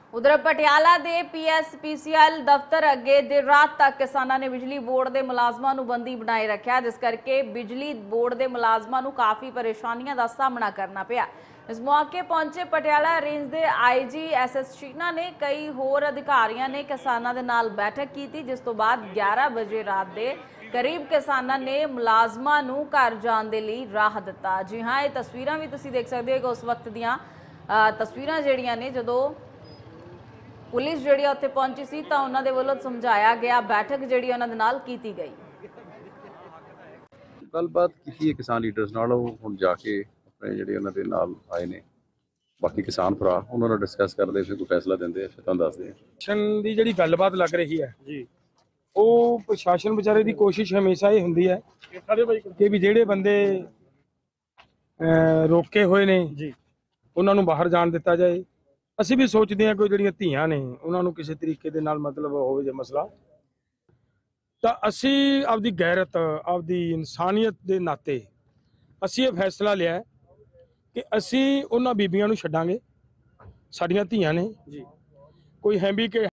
उधर पटियाला के PSPCL दफ्तर अगे देर रात तक किसानों ने बिजली बोर्ड के मुलाजमान नूं बंदी बनाए रखा, जिस करके बिजली बोर्ड के मुलाजमान नूं काफ़ी परेशानियों का सामना करना पिया। इस मौके पहुंचे पटियाला रेंज के IG SS शीना ने कई होर अधिकारियों ने किसानों के नाल बैठक की थी, जिस तो बाद 11 बजे रात के करीब किसानों ने मुलाजमान नूं घर जाने के लिए राह दिता। जी हाँ, ये तस्वीरां भी तुसीं देख सकते हो कि उस वक्त दियां तस्वीरां जिहड़ियां ने जदों पुलिस जिहड़ी उत्थे पहुंची सी तां उन्हां दे वल्लों समझाया गया, बैठक जिहड़ी उन्हां दे नाल कीती गई। गलबात की किसान लीडर्स नाल हुण जाके अपने जिहड़े उन्हां दे नाल आए ने बाकी किसान भरा उन्हां नाल डिस्कस करदे फिर कोई फैसला दिंदे फिर तुहानूं दसदे प्रशासन की जिहड़ी गलबात लग रही है जी, वो प्रशासन विचारे की कोशिश हमेशा ये हुंदी है कि भी जिहड़े बंदे रोके हुए ने जी उन्हां नूं बाहर जाण दिता जाए। ਅਸੀਂ भी सोचते हैं कोई ਜਿਹੜੀਆਂ ਧੀਆਂ ਨੇ ਉਹਨਾਂ ਨੂੰ ਕਿਸੇ ਤਰੀਕੇ ਦੇ ਨਾਲ ਮਤਲਬ ਹੋਵੇ ਜੇ ਮਸਲਾ ਤਾਂ ਅਸੀਂ ਆਪਦੀ ਗੈਰਤ ਆਪਦੀ ਇਨਸਾਨੀਅਤ ਦੇ ਨਾਤੇ ਅਸੀਂ ਇਹ ਫੈਸਲਾ ਲਿਆ ਕਿ ਅਸੀਂ ਉਹਨਾਂ ਬੀਬੀਆਂ ਨੂੰ ਛੱਡਾਂਗੇ, ਸਾਡੀਆਂ ਧੀਆਂ ਨੇ ਜੀ। ਕੋਈ ਹੈ ਵੀ ਕਿ